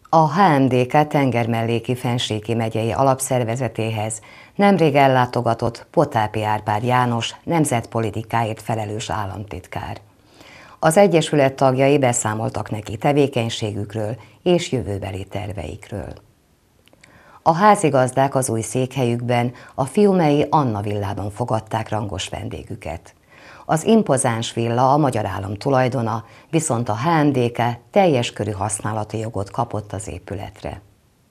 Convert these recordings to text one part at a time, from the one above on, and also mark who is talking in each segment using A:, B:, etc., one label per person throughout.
A: A HMDK Tengermelléki Fennsíki megyei alapszervezetéhez nemrég ellátogatott Potápi Árpád János nemzetpolitikáért felelős államtitkár. Az egyesület tagjai beszámoltak neki tevékenységükről és jövőbeli terveikről. A házigazdák az új székhelyükben, a Fiumei Anna villában fogadták rangos vendégüket. Az impozáns villa a magyar állam tulajdona, viszont a HMDK teljes körű használati jogot kapott az épületre.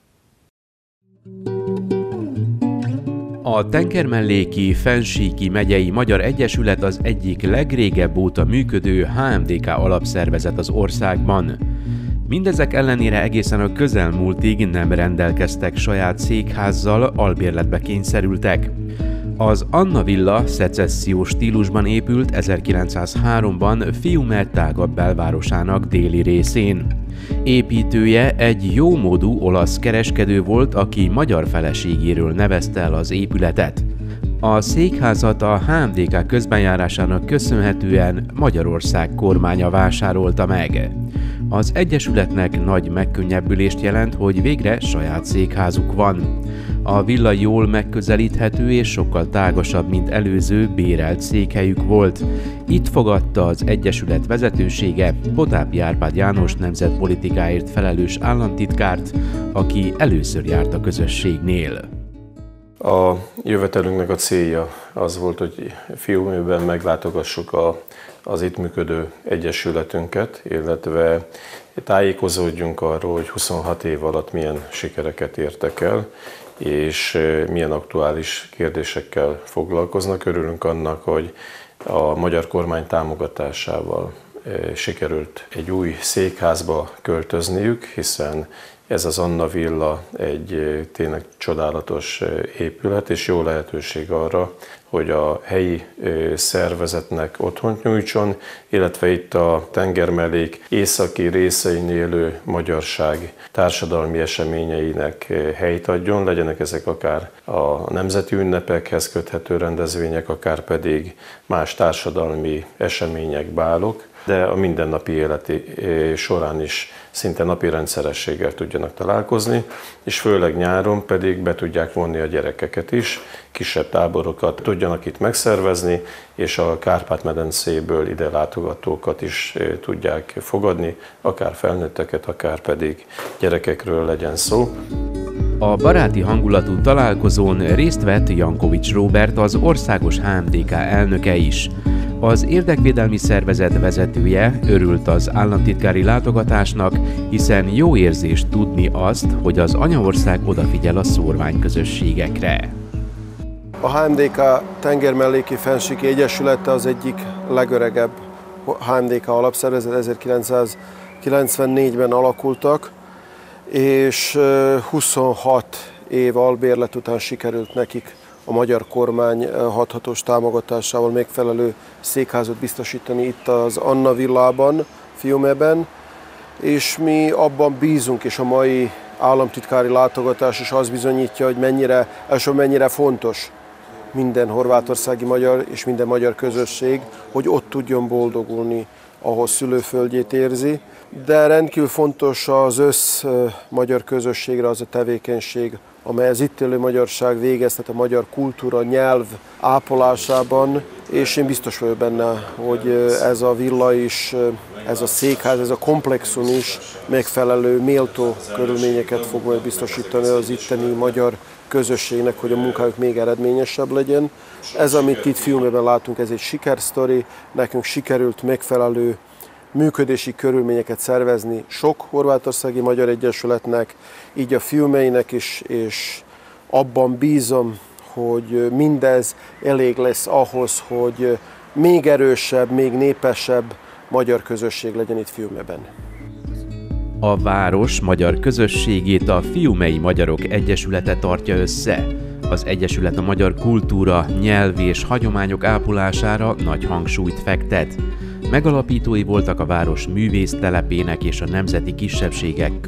B: A Tengermelléki Fennsíki megyei Magyar Egyesület az egyik legrégebb óta működő HMDK alapszervezet az országban. Mindezek ellenére egészen a közelmúltig nem rendelkeztek saját székházzal, albérletbe kényszerültek. Az Anna villa szecessziós stílusban épült 1903-ban Fiume tágabb belvárosának déli részén. Építője egy jómódú olasz kereskedő volt, aki magyar feleségéről nevezte el az épületet. A székházat a HMDK közbenjárásának köszönhetően Magyarország kormánya vásárolta meg. Az egyesületnek nagy megkönnyebbülést jelent, hogy végre saját székházuk van. A villa jól megközelíthető és sokkal tágasabb, mint előző bérelt székhelyük volt. Itt fogadta az egyesület vezetősége Potápi Árpád János nemzetpolitikáért felelős államtitkárt, aki először járt a közösségnél.
C: A jövetelünknek a célja az volt, hogy Fiumében meglátogassuk az itt működő egyesületünket, illetve tájékozódjunk arról, hogy 26 év alatt milyen sikereket értek el, és milyen aktuális kérdésekkel foglalkoznak. Örülünk annak, hogy a magyar kormány támogatásával sikerült egy új székházba költözniük, hiszen ez az Anna villa egy tényleg csodálatos épület, és jó lehetőség arra, hogy a helyi szervezetnek otthont nyújtson, illetve itt a tengermellék északi részein élő magyarság társadalmi eseményeinek helyt adjon, legyenek ezek akár a nemzeti ünnepekhez köthető rendezvények, akár pedig más társadalmi események, bálok, de a mindennapi életi során is szinte napi rendszerességgel tudjanak találkozni, és főleg nyáron pedig be tudják vonni a gyerekeket is, kisebb táborokat tudjanak itt megszervezni, és a Kárpát-medencéből ide látogatókat is tudják fogadni, akár felnőtteket, akár pedig gyerekekről legyen szó.
B: A baráti hangulatú találkozón részt vett Jankovics Róbert, az országos HMDK elnöke is. Az érdekvédelmi szervezet vezetője örült az államtitkári látogatásnak, hiszen jó érzés tudni azt, hogy az anyaország odafigyel a szórványközösségekre.
D: A HMDK Tengermelléki Fennsíki Egyesülete az egyik legöregebb HMDK alapszervezet, 1994-ben alakultak, és 26 év albérlet után sikerült nekik a magyar kormány hathatós támogatásával megfelelő székházat biztosítani itt az Anna villában, Fiumeben, és mi abban bízunk, és a mai államtitkári látogatás is azt bizonyítja, hogy mennyire fontos minden horvátországi magyar és minden magyar közösség, hogy ott tudjon boldogulni, ahol szülőföldjét érzi. De rendkívül fontos az magyar közösségre az a tevékenység, amely az itt élő magyarság végeztet a magyar kultúra, nyelv ápolásában, és én biztos vagyok benne, hogy ez a villa is, ez a székház, ez a komplexum is megfelelő, méltó körülményeket fog majd biztosítani az itteni magyar közösségnek, hogy a munkájuk még eredményesebb legyen. Ez, amit itt Fiumeben látunk, ez egy sikersztori, nekünk sikerült megfelelő működési körülményeket szervezni sok horvátországi magyar egyesületnek, így a Fiumeinek is, és abban bízom, hogy mindez elég lesz ahhoz, hogy még erősebb, még népesebb magyar közösség legyen itt Fiumeben.
B: A város magyar közösségét a Fiumei Magyarok Egyesülete tartja össze. Az egyesület a magyar kultúra, nyelv és hagyományok ápolására nagy hangsúlyt fektet. Megalapítói voltak a város művésztelepének és a Nemzeti Kisebbségek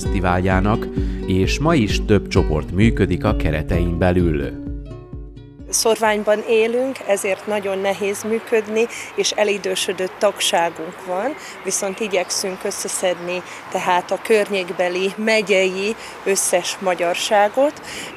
B: Költőfesztiváljának, és ma is több csoport működik a keretein belül.
E: szorványban élünk, ezért nagyon nehéz működni, és elidősödött tagságunk van, viszont igyekszünk összeszedni tehát a környékbeli megyei összes magyarságot.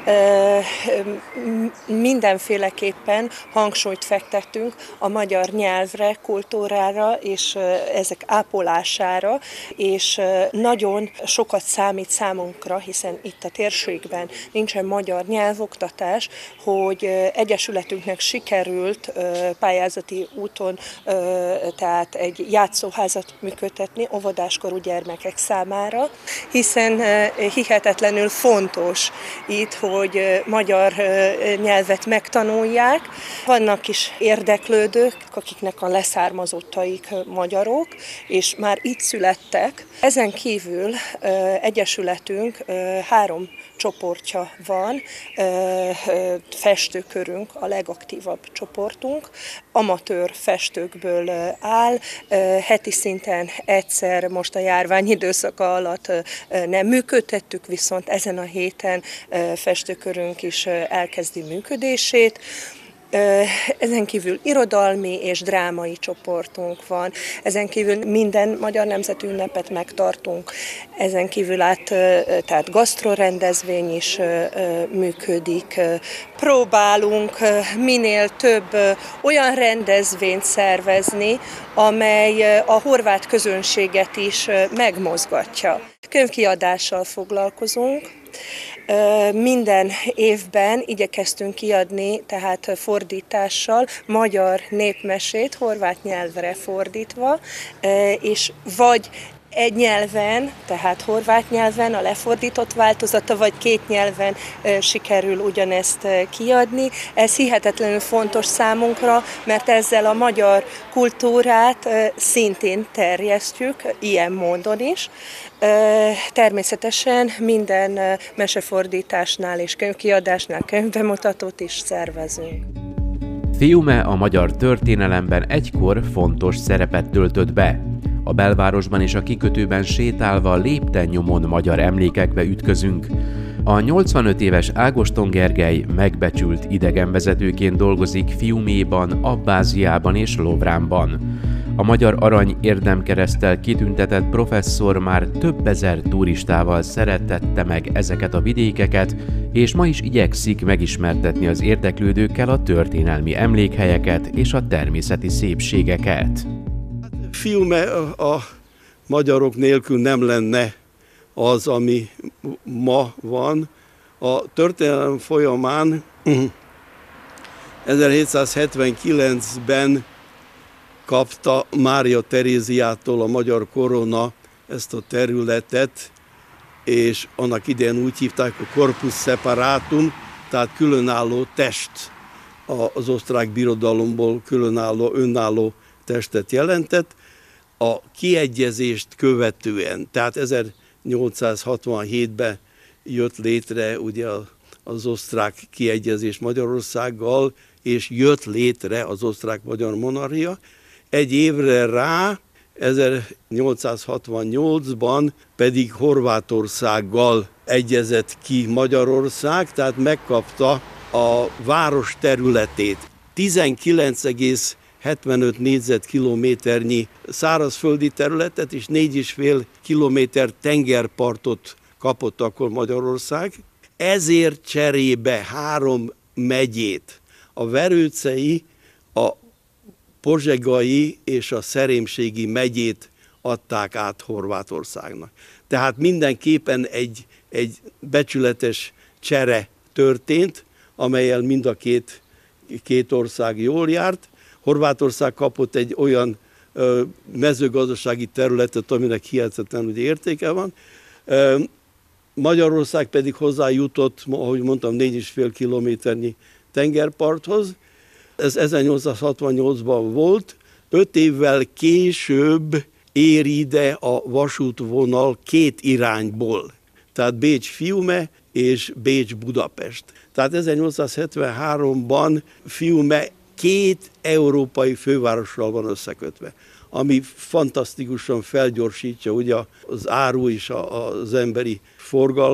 E: Mindenféleképpen hangsúlyt fektettünk a magyar nyelvre, kultúrára és ezek ápolására, és nagyon sokat számít számunkra, hiszen itt a térségben nincsen magyar nyelvoktatás, hogy egyesületünknek sikerült pályázati úton tehát egy játszóházat működtetni óvodáskorú gyermekek számára, hiszen hihetetlenül fontos itt, hogy magyar nyelvet megtanulják. Vannak is érdeklődők, akiknek a leszármazottaik magyarok, és már itt születtek. Ezen kívül egyesületünk 3 csoportja van, festőkörünk a legaktívabb csoportunk, amatőr festőkből áll, heti szinten egyszer, most a járvány időszaka alatt nem működtettük, viszont ezen a héten festőkörünk is elkezdi működését. Ezen kívül irodalmi és drámai csoportunk van, ezen kívül minden magyar nemzeti ünnepet megtartunk, ezen kívül tehát gasztrorendezvény is működik. Próbálunk minél több olyan rendezvényt szervezni, amely a horvát közönséget is megmozgatja. Könyvkiadással foglalkozunk. Minden évben igyekeztünk kiadni, tehát fordítással magyar népmesét horvát nyelvre fordítva, és vagy egy nyelven, tehát horvát nyelven a lefordított változata, vagy 2 nyelven sikerül ugyanezt kiadni. Ez hihetetlenül fontos számunkra, mert ezzel a magyar kultúrát szintén terjesztjük, ilyen módon is. Természetesen minden mesefordításnál és könyvkiadásnál könyvbemutatót is szervezünk.
B: Fiume a magyar történelemben egykor fontos szerepet töltött be. A belvárosban és a kikötőben sétálva lépten-nyomon magyar emlékekbe ütközünk. A 85 éves Ágoston Gergely megbecsült idegenvezetőként dolgozik Fiuméban, Abbáziában és Lovránban. A Magyar Arany érdemkereszttel kitüntetett professzor már több ezer turistával szerettette meg ezeket a vidékeket, és ma is igyekszik megismertetni az érdeklődőkkel a történelmi emlékhelyeket és a természeti szépségeket.
F: Fiume a magyarok nélkül nem lenne az, ami ma van. A történelem folyamán 1779-ben kapta Mária Teréziától a magyar korona ezt a területet, és annak idején úgy hívták, a corpus separatum, tehát különálló test, az osztrák birodalomból különálló, önálló testet jelentett. A kiegyezést követően, tehát 1867-ben jött létre ugye az osztrák kiegyezés Magyarországgal, és jött létre az osztrák-magyar monarchia. Egy évre rá, 1868-ban pedig Horvátországgal egyezett ki Magyarország, tehát megkapta a város területét. 19,75 négyzetkilométernyi szárazföldi területet és 4,5 kilométer tengerpartot kapott akkor Magyarország. Ezért cserébe 3 megyét, a verőcei, a pozsegai és a szerémségi megyét adták át Horvátországnak. Tehát mindenképpen egy becsületes csere történt, amellyel mind a két ország jól járt. Horvátország kapott egy olyan mezőgazdasági területet, aminek hihetetlen értéke van. Magyarország pedig hozzájutott, ahogy mondtam, 4,5 kilométernyi tengerparthoz. Ez 1868-ban volt, 5 évvel később ér ide a vasútvonal 2 irányból. Tehát Bécs-Fiume és Bécs-Budapest. Tehát 1873-ban Fiume 2 európai fővárossal van összekötve, ami fantasztikusan felgyorsítja ugye az áru és az emberi forgalmat.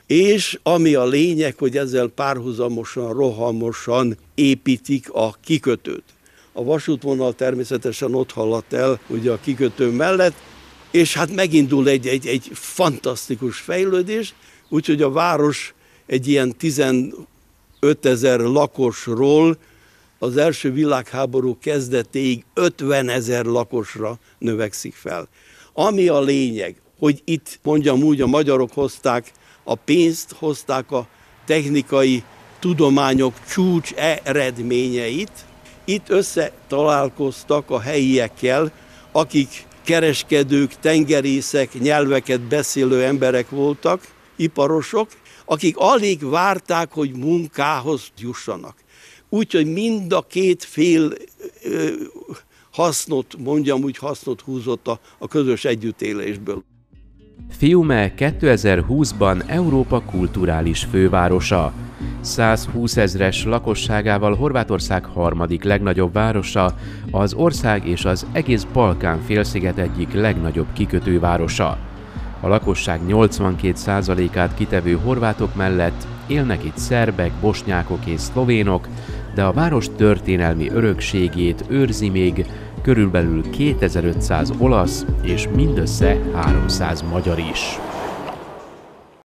F: És ami a lényeg, hogy ezzel párhuzamosan, rohamosan építik a kikötőt. A vasútvonal természetesen ott haladt el ugye a kikötő mellett, és hát megindul egy fantasztikus fejlődés, úgyhogy a város egy ilyen 15 000 lakosról az első világháború kezdetéig 50 000 lakosra növekszik fel. Ami a lényeg, hogy itt mondjam úgy, a magyarok hozták a pénzt, hozták a technikai tudományok csúcs eredményeit, itt összetalálkoztak a helyiekkel, akik kereskedők, tengerészek, nyelveket beszélő emberek voltak, iparosok, akik alig várták, hogy munkához jussanak. Úgyhogy mind a két fél hasznot húzott a közös együttélésből.
B: Fiume 2020-ban Európa kulturális fővárosa. 120 000-es lakosságával Horvátország harmadik legnagyobb városa, az ország és az egész Balkán-félsziget egyik legnagyobb kikötővárosa. A lakosság 82%-át kitevő horvátok mellett élnek itt szerbek, bosnyákok és szlovénok, de a város történelmi örökségét őrzi még körülbelül 2500 olasz és mindössze 300 magyar is.